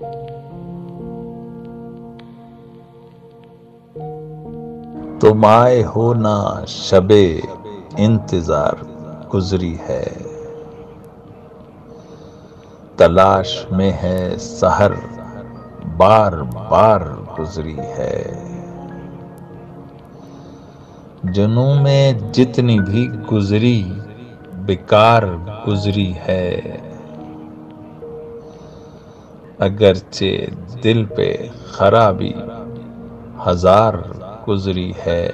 तुम आए हो ना शबे इंतजार गुजरी है, तलाश में है सहर बार बार गुजरी है। जुनूं में जितनी भी गुजरी बेकार गुजरी है, अगरचे दिल पे खराबी हजार गुजरी है।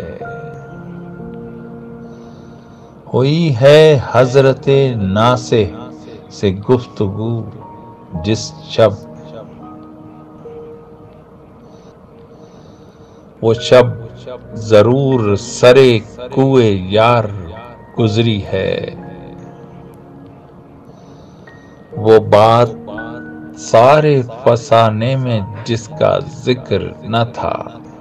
हुई है हजरते नासे से गुफ्तगू जिस शब, वो शब जरूर सरे कुए यार गुजरी है। वो बात सारे फसाने में जिसका जिक्र न था,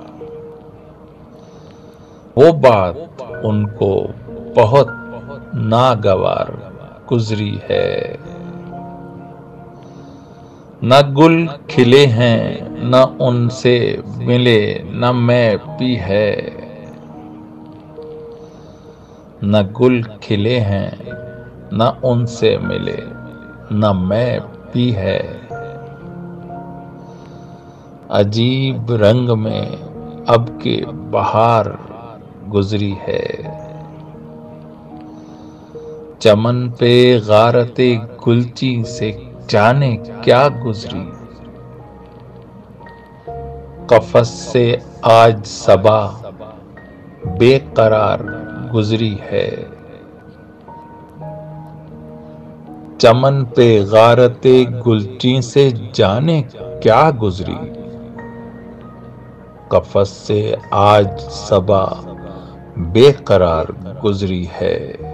वो बात उनको बहुत नागवार गुजरी है। न गुल खिले हैं न उनसे मिले न मैं पी है, न गुल खिले हैं न उनसे मिले न मैं पी है। अजीब रंग में अब के बहार गुजरी है, चमन पे गारते गुलची से जाने क्या गुजरी। कफस से आज सबा बेकरार गुजरी है, चमन पे गारते गुलची से जाने क्या गुजरी। कफस से आज सबा बेकरार गुजरी है।